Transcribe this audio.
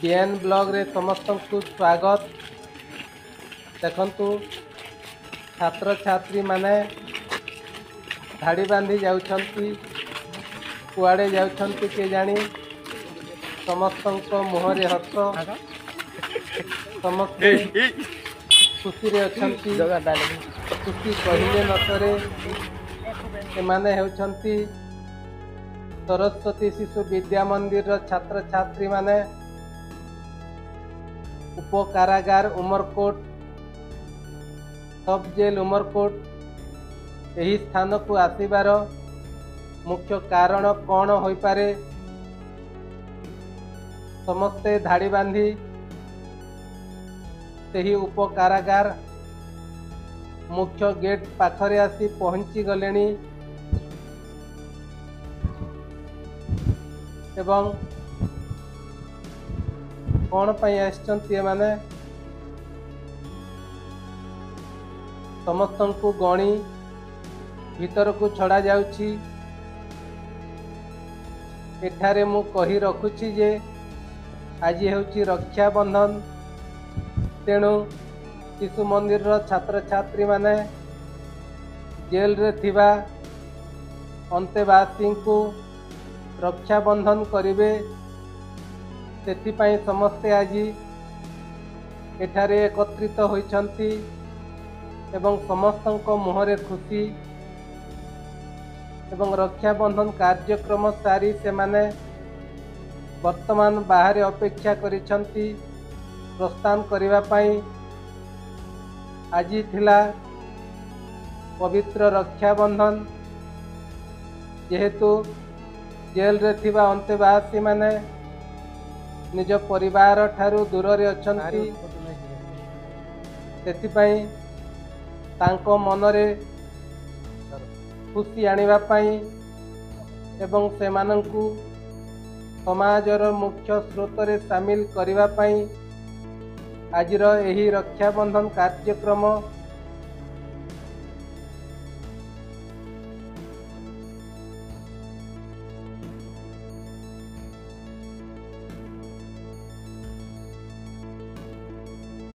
BN blog रे समस्त को स्वागत। देखंतु छात्र छात्री माने धाड़ी बांधी जाउछंती, कुआड़े जाउछंती के जानी समस्त मुहरे हस, समस्ते खुशी रे अछंती। खुशी कहिले न करे। एमाने हेउछंती सरस्वती शिशु विद्या मंदिर छात्र छात्री माने उपकारागार उमरकोट सब जेल उमरकोट यही स्थान को आसीबार मुख्य कारण कौन होई पारे? समस्ते धाड़ी बांधी सही उपकारागार मुख्य गेट पाखरे आसी पहुंची गलेनी एवं कौन पाई आछंती माने समस्त को गणी भीतर को छड़ा जाउछि। एठारे मु कही रखुछि जे आज हेउछि रक्षा बंधन, तेणु शिशु मंदिर छात्र छात्री माने जेल रे थिबा अंतेवासी को रक्षा बंधन करिवे। सेथिपाई समस्ते आज एठारे एकत्रित होइछंती एवं समस्त मुहरे खुशी एवं रक्षा बंधन कार्यक्रम सारी से माने वर्तमान बाहर अपेक्षा करिछंती प्रस्थान करिवा पाई। आज थिला पवित्र रक्षा बंधन, जेहेतु जेल रे थिबा अंतेवासी माने निज परिवार ठारू दूर रे अछंती, सेथिपाई तांको मनरे खुशी आनिबा पाई एवं सेमानंकु समाजर मुख्य स्रोत रे शामिल करिबा पाई आजिर एही रक्षा बंधन कार्यक्रम